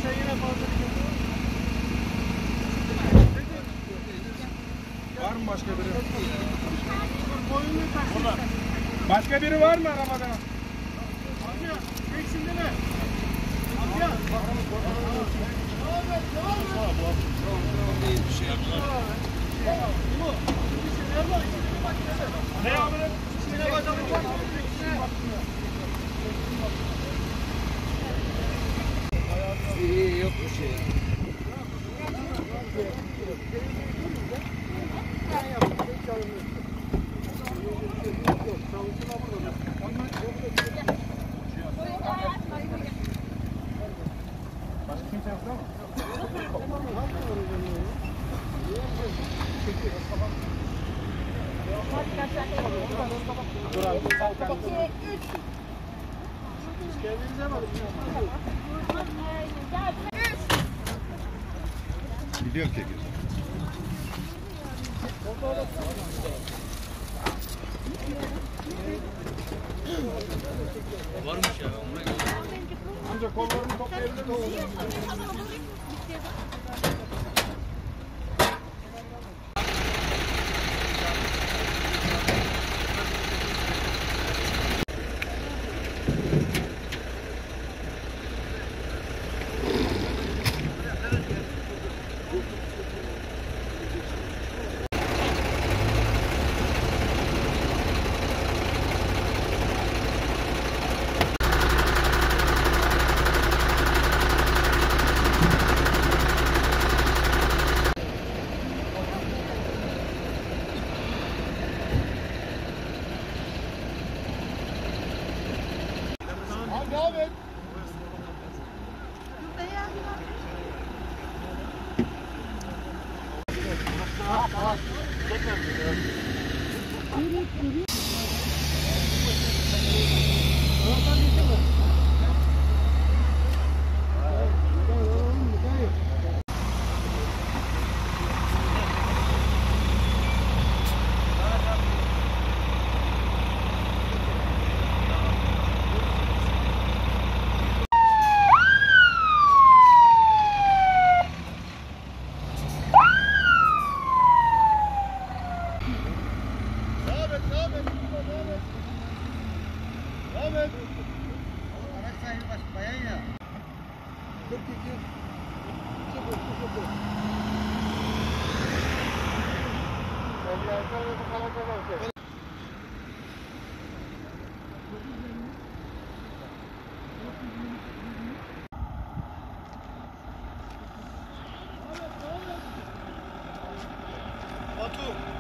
sen yine fazla bir var mı başka biri? Başka biri var mı arabada? Amca, çeksin değil mi? Amca. Bir şey yaptılar. Ne yapalım? İçine bakalım. İyi, yok bir şey. Başka kimse yok değil mi? Biliyorum çekiyor. Varmış ya. Amca kollarını toplayabilir miyim? Devam et. Evet. Araç sahibi bayan ya. 42. Batu.